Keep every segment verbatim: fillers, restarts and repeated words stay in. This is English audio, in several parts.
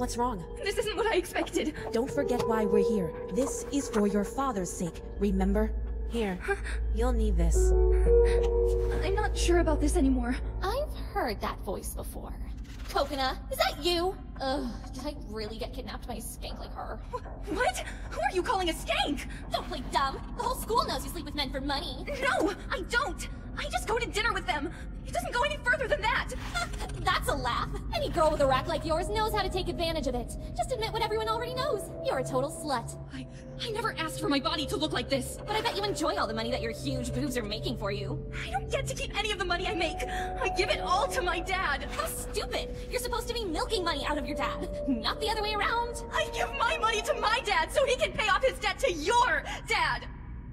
What's wrong? This isn't what I expected. Don't forget why we're here. This is for your father's sake, remember? Here, you'll need this. I'm not sure about this anymore. I've heard that voice before. Coconut, is that you? Ugh, did I really get kidnapped by a skank like her? What? Who are you calling a skank? Don't play dumb. The whole school knows you sleep with men for money. No, I don't. I just go to dinner with them. It doesn't go any further than that. That's a laugh. Any girl with a rack like yours knows how to take advantage of it. Just admit what everyone already knows. You're a total slut. I, I never asked for my body to look like this. But I bet you enjoy all the money that your huge boobs are making for you. I don't get to keep any of the money I make. I give it all to my dad. How stupid. You're supposed to be milking money out of your dad, not the other way around. I give my money to my dad so he can pay off his debt to your dad.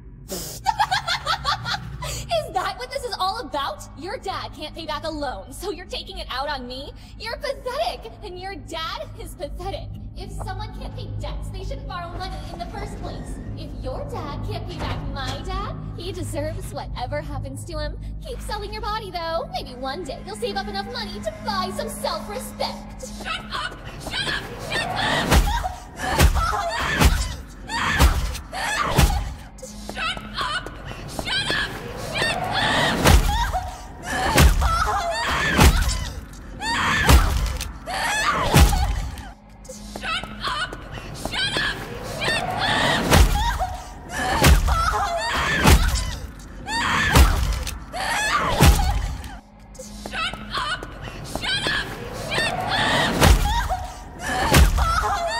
Is that what this is all about? Your dad can't pay back a loan, so you're taking it out on me? You're pathetic, and your dad is pathetic. If someone can't pay debts, they shouldn't borrow money in the first place. If your dad can't pay back my dad, he deserves whatever happens to him. Keep selling your body, though. Maybe one day you'll save up enough money to buy some self-respect. Shut up! Shut up! Shut up! Shut up!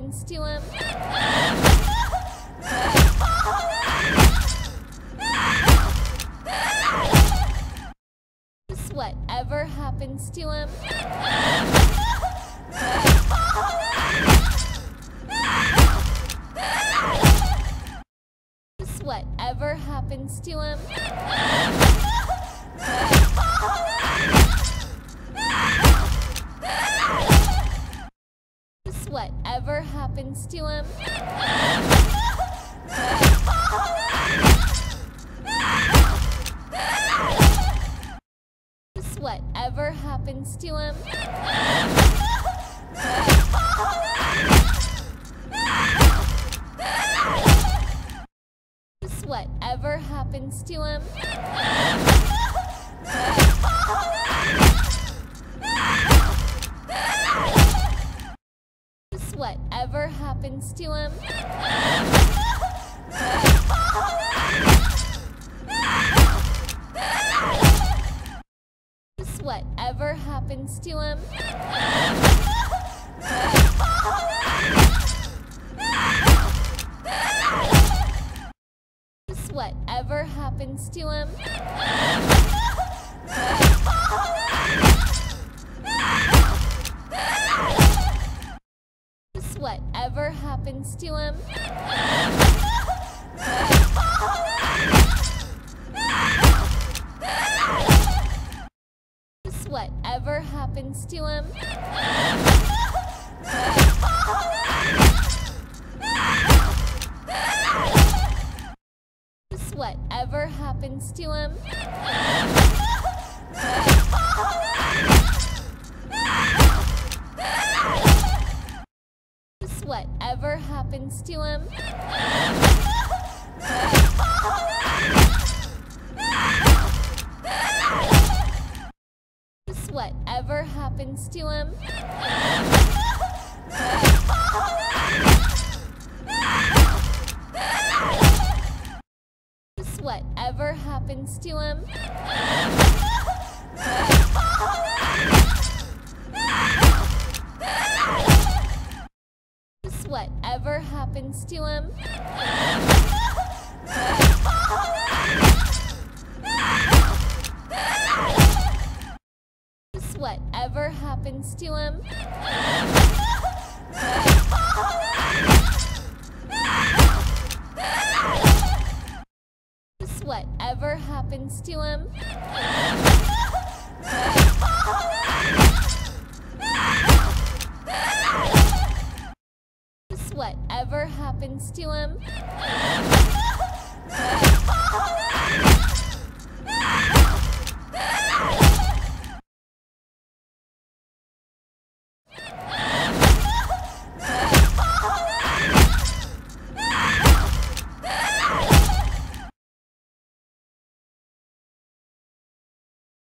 happens to him. Whatever happens to him. Whatever happens to him. Whatever happens to him. Whatever happens to him. Whatever happens to him. Whatever happens to him. Whatever happens to him. Whatever happens to him. Whatever happens to him. Whatever happens to him. Whatever happens to him. Whatever happens to him. Whatever happens to him. Whatever happens to him. Whatever happens to him. Whatever happens to him. Whatever happens to him. Whatever happens to him.